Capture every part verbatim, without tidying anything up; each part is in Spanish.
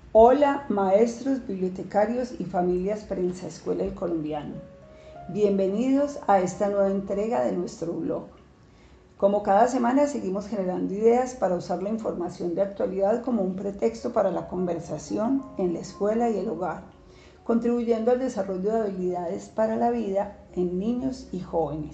Hola maestros, bibliotecarios y familias Prensa Escuela El Colombiano. Bienvenidos a esta nueva entrega de nuestro blog. Como cada semana seguimos generando ideas para usar la información de actualidad como un pretexto para la conversación en la escuela y el hogar, contribuyendo al desarrollo de habilidades para la vida en niños y jóvenes.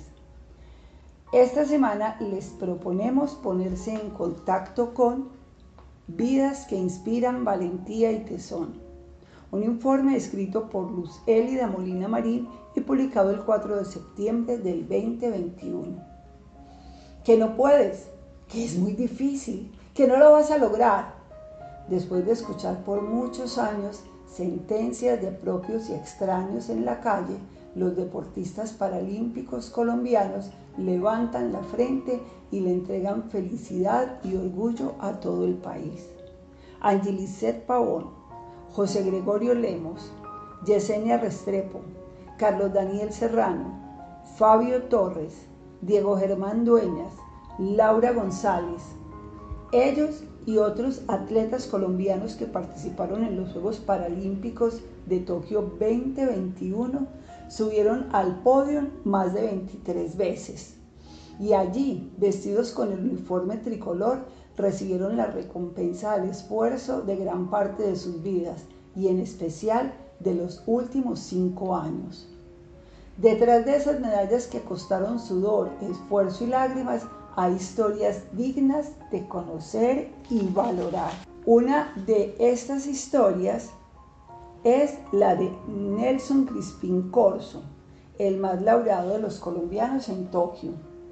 Esta semana les proponemos ponerse en contacto con Vidas que inspiran valentía y tesón, un informe escrito por Luz Elida Molina Marín y publicado el cuatro de septiembre del veinte veintiuno. Que no puedes, que es muy difícil, que no lo vas a lograr. Después de escuchar por muchos años sentencias de propios y extraños en la calle, los deportistas paralímpicos colombianos levantan la frente y le entregan felicidad y orgullo a todo el país. Angelicet Pavón, José Gregorio Lemos, Yesenia Restrepo, Carlos Daniel Serrano, Fabio Torres, Diego Germán Dueñas, Laura González. Ellos y otros atletas colombianos que participaron en los Juegos Paralímpicos de Tokio veinte veintiuno subieron al podio más de veintitrés veces y allí, vestidos con el uniforme tricolor, recibieron la recompensa al esfuerzo de gran parte de sus vidas y en especial de los últimos cinco años. Detrás de esas medallas que costaron sudor, esfuerzo y lágrimas, hay historias dignas de conocer y valorar. Una de estas historias es la de Nelson Crispín Corzo, el más laureado de los colombianos en Tokio.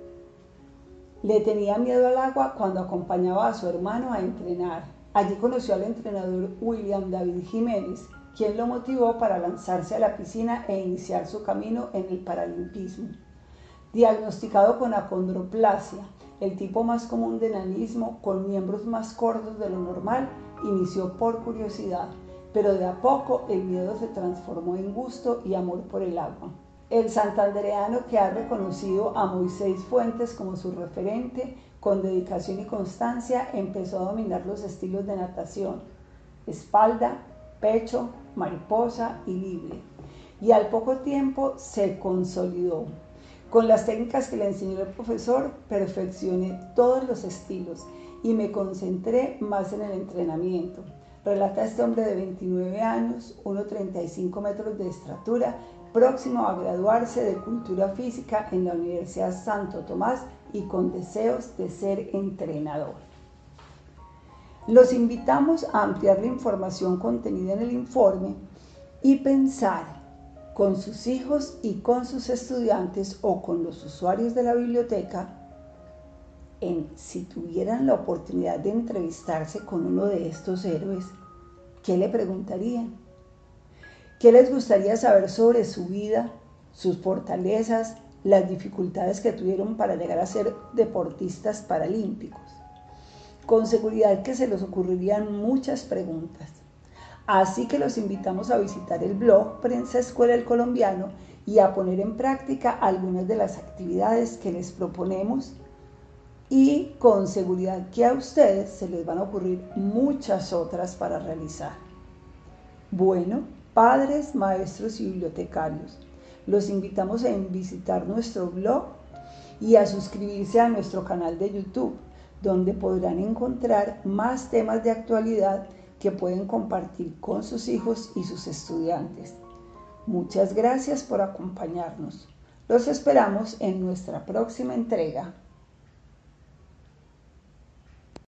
Le tenía miedo al agua cuando acompañaba a su hermano a entrenar. Allí conoció al entrenador William David Jiménez, quien lo motivó para lanzarse a la piscina e iniciar su camino en el paralimpismo. Diagnosticado con acondroplasia, el tipo más común de enanismo, con miembros más cortos de lo normal, inició por curiosidad, pero de a poco el miedo se transformó en gusto y amor por el agua. El santandereano, que ha reconocido a Moisés Fuentes como su referente, con dedicación y constancia empezó a dominar los estilos de natación: espalda, pecho, mariposa y libre, y al poco tiempo se consolidó. Con las técnicas que le enseñó el profesor, perfeccioné todos los estilos y me concentré más en el entrenamiento, relata este hombre de veintinueve años, uno coma treinta y cinco metros de estatura, próximo a graduarse de Cultura Física en la Universidad Santo Tomás y con deseos de ser entrenador. Los invitamos a ampliar la información contenida en el informe y pensar con sus hijos y con sus estudiantes o con los usuarios de la biblioteca en si tuvieran la oportunidad de entrevistarse con uno de estos héroes, ¿qué le preguntarían? ¿Qué les gustaría saber sobre su vida, sus fortalezas, las dificultades que tuvieron para llegar a ser deportistas paralímpicos? Con seguridad que se les ocurrirían muchas preguntas. Así que los invitamos a visitar el blog Prensa Escuela El Colombiano y a poner en práctica algunas de las actividades que les proponemos, y con seguridad que a ustedes se les van a ocurrir muchas otras para realizar. Bueno, padres, maestros y bibliotecarios, los invitamos a visitar nuestro blog y a suscribirse a nuestro canal de YouTube, donde podrán encontrar más temas de actualidad que pueden compartir con sus hijos y sus estudiantes. Muchas gracias por acompañarnos. Los esperamos en nuestra próxima entrega.